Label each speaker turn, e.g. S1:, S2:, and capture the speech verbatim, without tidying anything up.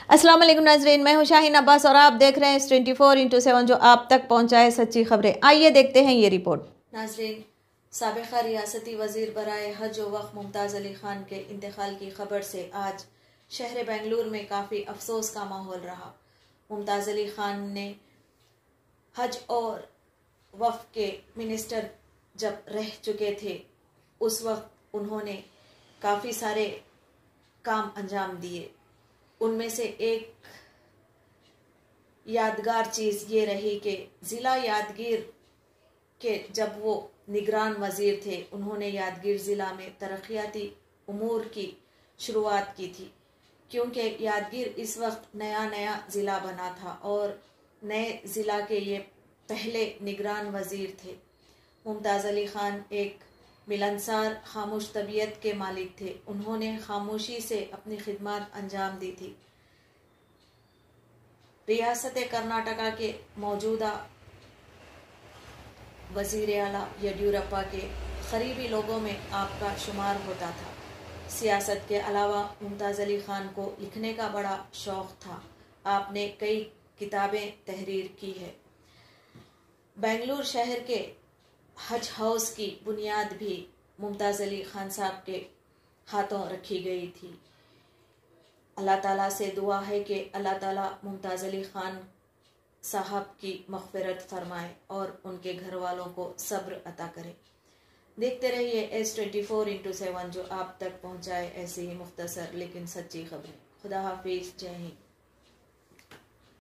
S1: अस्सलाम वालेकुम नाज़रीन, मैं हूं शाहीन अब्बास और आप देख रहे हैं ट्वेंटी फोर इंटू सेवन जो आप तक पहुंचाए सच्ची खबरें। आइए देखते हैं ये रिपोर्ट।
S2: नाज़रीन, साबिक़ा रियासती वज़ीर बराए हज व वक़्फ़ मुमताज़ अली ख़ान के इंतकाल की खबर से आज शहर बेंगलुरु में काफ़ी अफसोस का माहौल रहा। मुमताज़ अली ख़ान ने हज और वफ़्फ़ के मिनिस्टर जब रह चुके थे उस वक्त उन्होंने काफ़ी सारे काम अंजाम दिए। उनमें से एक यादगार चीज़ ये रही कि ज़िला यादगीर के जब वो निगरान वज़ीर थे उन्होंने यादगीर ज़िला में तरक्याती उमूर की शुरुआत की थी, क्योंकि यादगीर इस वक्त नया नया ज़िला बना था और नए ज़िला के ये पहले निगरान वज़ीर थे। मुमताज़ अली ख़ान एक मिलनसार खामोश तबीयत के मालिक थे। उन्होंने खामोशी से अपनी खिदमत अंजाम दी थी। रियासत कर्नाटका के मौजूदा वज़ीर आला येडियूरप्पा के करीबी लोगों में आपका शुमार होता था। सियासत के अलावा मुमताज़ अली ख़ान को लिखने का बड़ा शौक़ था। आपने कई किताबें तहरीर की है। बेंगलुरु शहर के हज हाउस की बुनियाद भी मुमताज़ अली ख़ान साहब के हाथों रखी गई थी। अल्लाह ताला से दुआ है कि अल्लाह ताला मुमताज़ अली ख़ान साहब की मग़फ़िरत फरमाए और उनके घर वालों को सब्र अता करे। देखते रहिए एस ट्वेंटी फोर इंटू सेवन जो आप तक पहुँचाए ऐसी ही मुख्तसर लेकिन सच्ची खबरें। खुदा हाफिज़, जय हिंद।